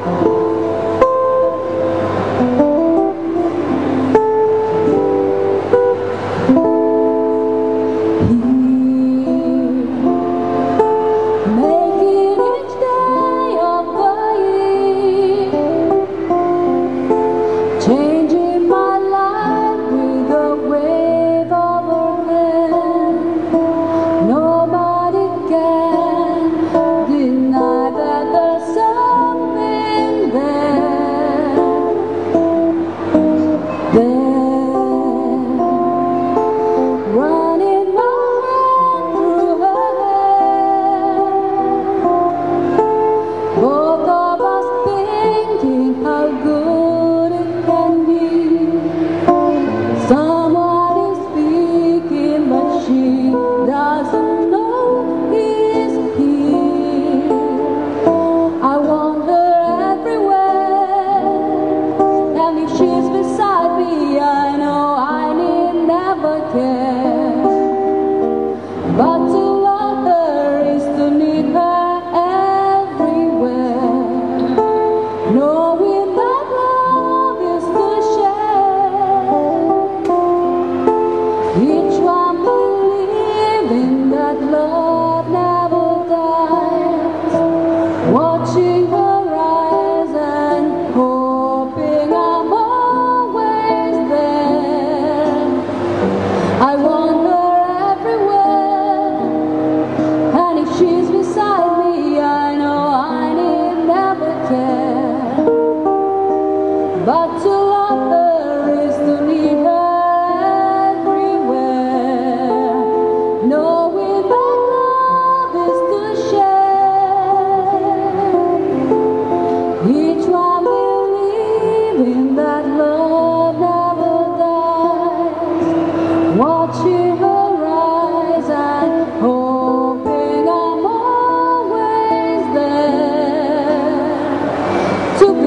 But to love her is to need her everywhere, knowing that love is to share. Each one believing that love never dies, watching her eyes and hoping I'm always there. I want her everywhere, and if she's beside me, I know I need never care. But to love her is to need her everywhere, knowing that love is to share. Each one believing that love never dies, watching her rise and hoping I'm always there to be